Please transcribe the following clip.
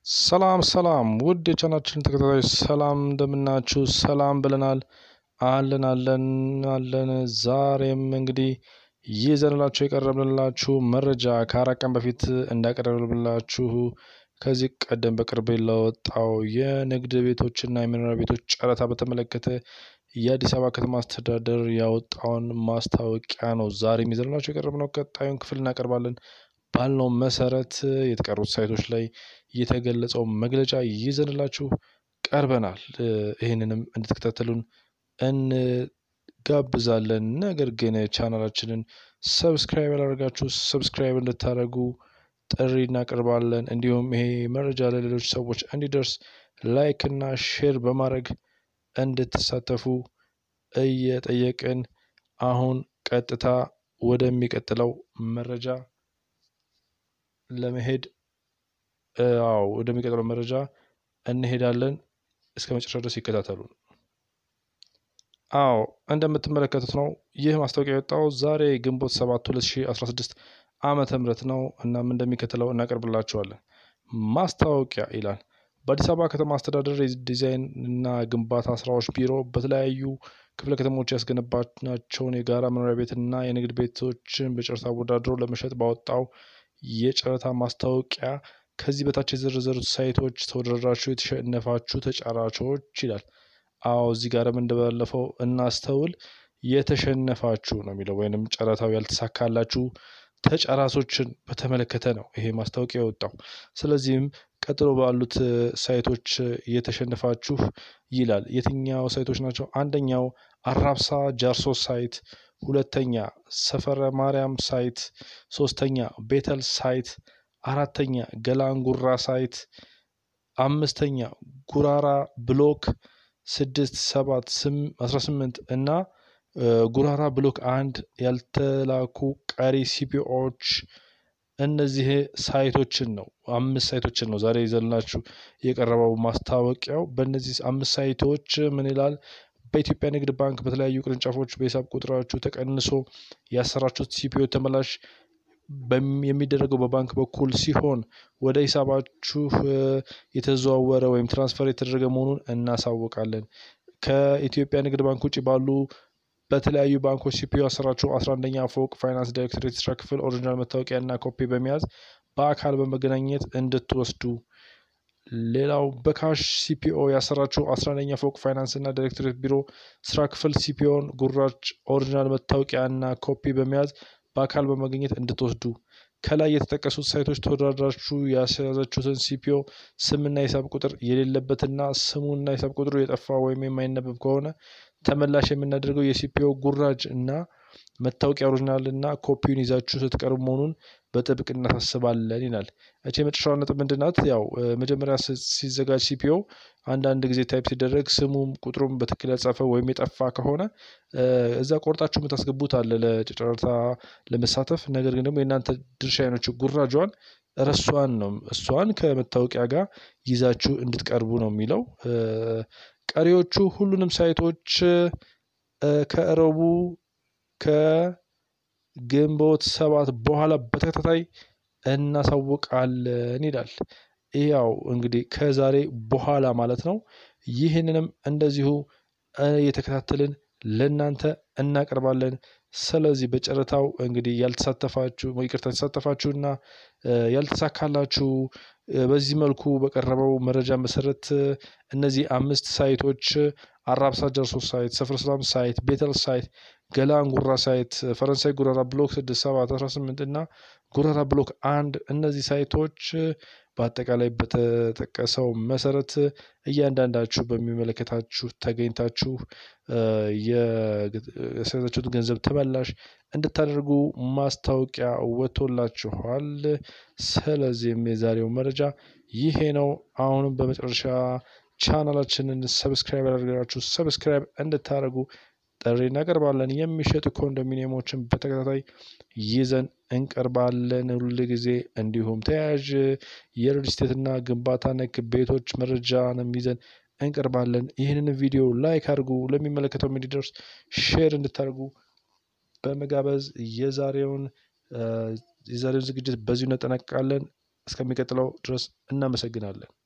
ሰላም ውድ የቻናችን ተከታታዮች ሰላም እንደምናችሁ ሰላም ብለናል። አለን ዛሬም እንግዲህ ይዘንላችሁ የቀረብንላችሁ መረጃ ከአራት ቀን በፊት እንዳቀረብንላችሁ ከዚህ ቀደም በቅርብ ለወጣው የንግድ ቤቶችና የመኖሪያ ቤቶች ጨረታ በተመለከተ የአዲስ አበባ ከተማ አስተዳደር ያወጣውን ማስታወቂያ ነው ዛሬም ይዘንላችሁ የቀረብነው። ቀጣዩን ክፍል እናቀርባለን። ባልነው መሰረት የተቀሩት ሳይቶች ላይ የተገለጸው መግለጫ ይዘንላችሁ ቀርበናል። ይህንንም እንድትከታተሉን እንጋብዛለን። ነገር ግን ቻናላችንን ሰብስክራይብ ያላደረጋችሁ ሰብስክራይብ እንድታደርጉ ጥሪ እናቀርባለን። እንዲሁም ይሄ መረጃ ለሌሎች ሰዎች እንዲደርስ ላይክ እና ሼር በማድረግ እንድትሳተፉ እየጠየቅን አሁን ቀጥታ ወደሚቀጥለው መረጃ ለመሄድ ወደሚቀጥለው መረጃ እንሄዳለን። እስከ መጨረሻ ድረስ ይከታተሉን። እንደምትመለከቱት ነው ይህ ማስታወቂያ የወጣው ዛሬ ግንቦት 7 2016 ዓመተ ምህረት ነው። እናም እንደሚከተለው እናቀርብላችኋለን። ማስታወቂያ ይላል። በአዲስ አበባ ከተማ አስተዳደር የዲዛይን እና ግንባታ ስራዎች ቢሮ በተለያዩ ክፍለ ከተሞች ያስገነባናቸውን የጋራ መኖሪያ ቤትና የንግድ ቤቶችን በጨረታ አወዳድሮ ለመሸጥ ባወጣው የጨረታ ማስታወቂያ ከዚህ በታች የዘረዘሩት ሳይቶች ተወዳድራችሁ የተሸነፋችሁ ተጫራቾች ይላል። እዚህ ጋርም እንደባለፈው እናስተውል። የተሸነፋችሁ ነው የሚለው ወይንም ጨረታው ያልተሳካላችሁ ተጫራቾችን በተመለከተ ነው ይሄ ማስታወቂያ የወጣው። ስለዚህም ቀጥሎ ባሉት ሳይቶች የተሸነፋችሁ ይላል። የትኛው ሳይቶች ናቸው? አንደኛው አራብሳ ጃርሶ ሳይት፣ ሁለተኛ ሰፈረ ማርያም ሳይት፣ ሶስተኛ ቤተል ሳይት፣ አራተኛ ገላንጉራ ሳይት፣ አምስተኛ ጉራራ ብሎክ 6 7 18 እና ጉራራ ብሎክ 1 ያልተላኩ ቀሪ ሲፒኦዎች። እነዚህ ሳይቶችን ነው 5 ሳይቶችን ነው ዛሬ ይዘንላችሁ የቀረበው ማስታወቂያው። በእነዚህ 5 ሳይቶች ምን ይላል? በኢትዮጵያ ንግድ ባንክ በተለያዩ ቅርንጫፎች በሂሳብ ቁጥራችሁ ተቀንሶ ያሰራችሁት ሲፒኦ ተመላሽ የሚደረገው በባንክ በኩል ሲሆን ወደ ሂሳባችሁ የተዘዋወረ ወይም ትራንስፈር የተደረገ መሆኑን እናሳውቃለን። ከኢትዮጵያ ንግድ ባንክ ውጭ ባሉ በተለያዩ ባንኮች ሲፒኦ ያሰራችሁ 11ኛ ፎቅ ፋይናንስ ዳይሬክቶሬት ስራ ክፍል ኦሪጂናል መታወቂያ እና ኮፒ በመያዝ በአካል በመገናኘት እንድትወስዱ። ሌላው በካሽ ሲፒኦ ያሰራችሁ 11ኛ ፎቅ ፋይናንስ እና ዳይሬክቶሬት ቢሮ ስራ ክፍል ሲፒኦን ጉራጭ ኦሪጂናል መታወቂያ እና ኮፒ በመያዝ በአካል በመገኘት እንድትወስዱ። ከላይ የተጠቀሱት ሳይቶች ተወዳድራችሁ ያስያዛችሁትን ሲፒኦ ስምና ሂሳብ ቁጥር የሌለበትና ስሙና ሂሳብ ቁጥሩ የጠፋ ወይም የማይነበብ ከሆነ ተመላሽ የምናደርገው የሲፒኦ ጉራጅ እና መታወቂያ ኦሪጂናል እና ኮፒውን ይዛችሁ ስትቀርቡ መሆኑን በጥብቅ እናሳስባለን ይላል። እቺ የመጨረሻው ነጥብ ምንድናት? ያው መጀመሪያ ሲዘጋጅ ሲፒኦ አንዳንድ ጊዜ ታይፕ ሲደረግ ስሙም ቁጥሩም በትክክል ያልጻፈ ወይም የጠፋ ከሆነ እዛ ቆርጣችሁ የምታስገቡት አለ ለጨረታ ለመሳተፍ። ነገር ግን ደግሞ የእናንተ ድርሻ የሆነችው ጉራጇን እሷን ከመታወቂያ ጋር ይዛችሁ እንድትቀርቡ ነው የሚለው። ቀሪዎቹ ሁሉንም ሳይቶች ከረቡ ከግንቦት 7 በኋላ በተከታታይ እናሳውቃለን ይላል። ያው እንግዲህ ከዛሬ በኋላ ማለት ነው። ይህንንም እንደዚሁ የተከታተልን ለናንተ እናቀርባለን። ስለዚህ በጨረታው እንግዲህ ያልተሳተፋችሁና ያልተሳካላችሁ በዚህ መልኩ በቀረበው መረጃ መሰረት እነዚህ 5 ሳይቶች አራብሳ ጃርሶ ሳይት፣ ሰፈረ ሰላም ሳይት፣ ቤተል ሳይት፣ ገላንጉራ ሳይት፣ ፈረንሳይ ጉራራ ብሎክ 6 7 18 እና ጉራራ ብሎክ 1 እነዚህ ሳይቶች በአጠቃላይ በተጠቀሰው መሰረት እያንዳንዳችሁ በሚመለከታችሁ ተገኝታችሁ የያዛችሁት ገንዘብ ተመላሽ እንድታደርጉ ማስታወቂያ ወጥቶላችኋል። ስለዚህም የዛሬው መረጃ ይሄ ነው። አሁንም በመጨረሻ ቻናላችንን ሰብስክራይብ ያደርጋችሁ ሰብስክራይብ እንድታደርጉ ጥሪ እናቀርባለን። የሚሸጡ ኮንዶሚኒየሞችን በተከታታይ ይዘን እንቀርባለን ሁል ጊዜ። እንዲሁም ተያያዥ የሪል ስቴት እና ግንባታ ነክ ቤቶች መረጃንም ይዘን እንቀርባለን። ይህንን ቪዲዮ ላይክ አድርጉ፣ ለሚመለከተው እንዲደርስ ሼር እንድታደርጉ በመጋበዝ የዛሬውን ዝግጅት በዚሁ እናጠናቅቃለን። እስከሚቀጥለው ድረስ እናመሰግናለን።